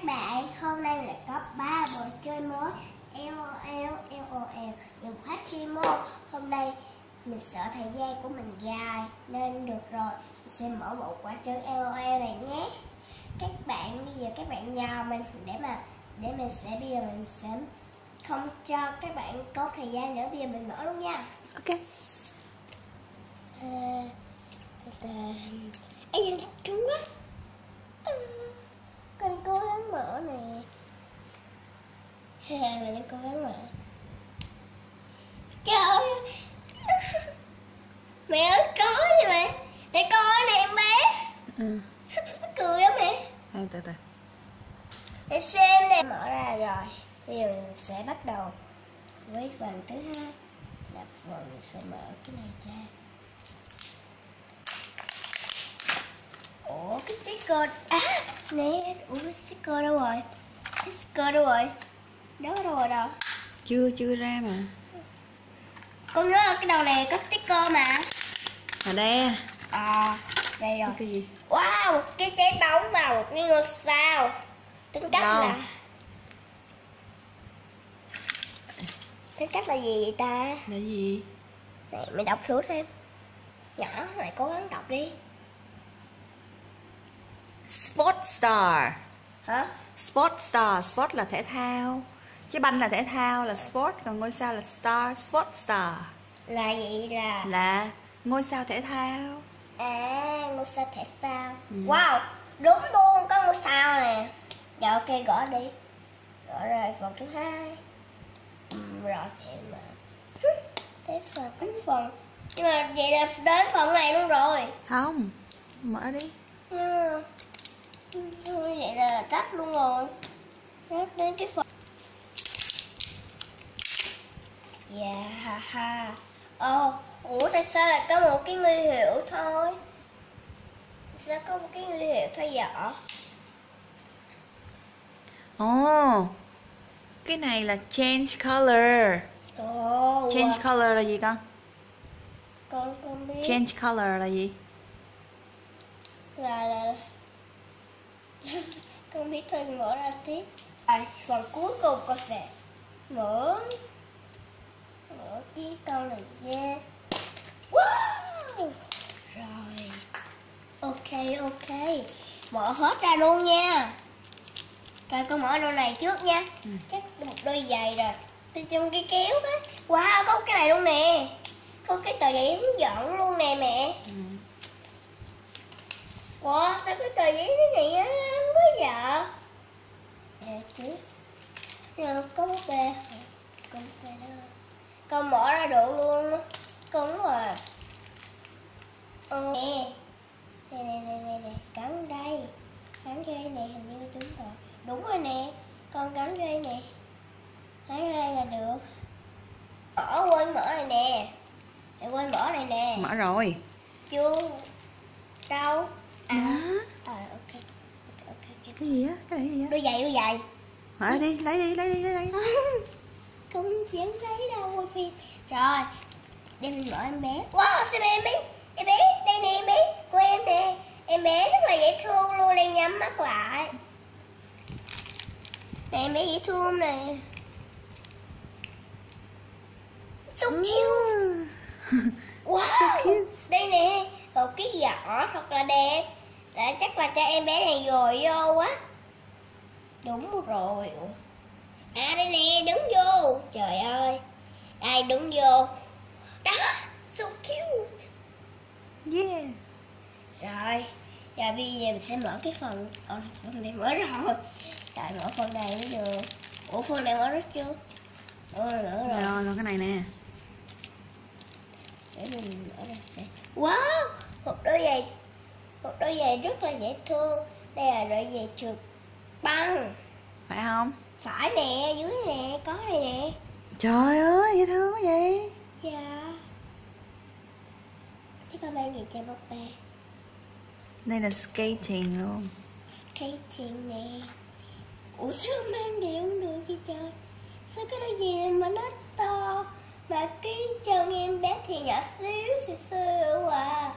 các bạn, hôm nay lại có 3 bộ chơi mới LOL, dùng Pokemon. Hôm nay mình sợ thời gian của mình dài nên được rồi, mình sẽ mở bộ quả trứng LOL này nhé. Các bạn bây giờ các bạn nhờ mình để mình sẽ không cho các bạn có thời gian nữa, bây giờ mình mở luôn nha. Ok. Ê, dân trứng quá. Con cố gắng mở nè. Mình đang cố gắng mở. Trời ơi. Mẹ ơi, có nè mẹ. Mẹ coi nè em bé. Cười á mẹ. Từ từ. Để xem nè. Mở ra rồi. Bây giờ mình sẽ bắt đầu với phần thứ hai. Là phần mình sẽ mở cái này ra. Ủa cái sticker. Nè. Ủa cái sticker đâu rồi? Cái sticker đâu rồi? Đó đâu rồi đâu? Chưa ra mà. Con nhớ là cái đầu này có sticker mà. Ở đây. Đây rồi. Cái gì? Wow, một cái trái bóng và một cái ngôi sao. Tính cách là tính cách là gì vậy ta? Là gì? Này, mày đọc thử thêm. Nhỏ, mày cố gắng đọc đi. Sport Star. Hả? Sport Star. Sport là thể thao. Cái banh là thể thao là sport, còn ngôi sao là star. Sport Star Là vậy là ngôi sao thể thao. ngôi sao thể sao. Wow, đúng luôn, có ngôi sao nè. Dạ ok, gõ đi. Gõ rồi phần thứ hai. Rồi em tới phần. Nhưng mà vậy là đến phần này luôn rồi. Không, mở đi. Vậy là rách luôn rồi. Rách đến cái phần. Ủa tại sao lại có một cái nguy hiệu thôi? Sao có một cái nguy hiệu thôi vậy? Cái này là change color. Change color là gì con? Con biết. Change color là gì? Là con biết thôi, mở ra tiếp. Phần cuối cùng con sẽ mở cái con này ra. Wow! Rồi. Ok. Mở hết ra luôn nha. Rồi con mở đôi này trước nha. Chắc một đôi giày rồi. Từ trong cái kéo á. Wow, có cái này luôn nè. Có cái tờ giấy hướng dẫn luôn nè mẹ. Wow, sao cái tờ giấy thế này á, không có vợ. Nè chứ. Có búp bê. Con búp bê đó. Con mở ra được luôn. Cứng rồi. Nè. Cắn đây. Cắn dây nè, hình như đúng rồi. Đúng rồi nè. Con cắn dây nè. Cắn dây là được. Quên mở này nè. Quên mở này nè. Mở rồi. Chưa. Đâu? Ok. Cái gì á? Cái này gì á? Đôi giày. Mở ra đi, lấy đi. Không dám lấy đâu quay phim. Rồi. Để mình mở em bé. Wow, xem em bé. Em bé, đây nè em bé của em nè. Em bé rất là dễ thương luôn, đang nhắm mắt lại. Nè em bé dễ thương nè. So cute. Wow, So cute. đây nè, một cái giỏ thật là đẹp. Đã chắc là cho em bé này gồi vô quá. Đúng rồi. Đây nè, đứng vô. Trời ơi. Đây, đứng vô. Đó, so cute. Yeah. Rồi, bây giờ mình sẽ mở cái phần. Phần này mở rồi. Rồi, mở phần này mới được. Ủa, phần này mở rất chưa? Mở rồi. Cái này nè. Để mình mở ra xem. Wow, một đôi giày rất là dễ thương. Đây là đôi giày trượt băng. Phải không? Phải nè, dưới nè, có đây nè. Trời ơi, dễ thương quá vậy. Dạ. Chứ con mang gì cho búp bê? Đây là skating luôn. Skating nè. Ủa sao mang gì không được vậy trời? Sao cái đôi giày mà nó to, mà cái chân em bé thì nhỏ xíu à.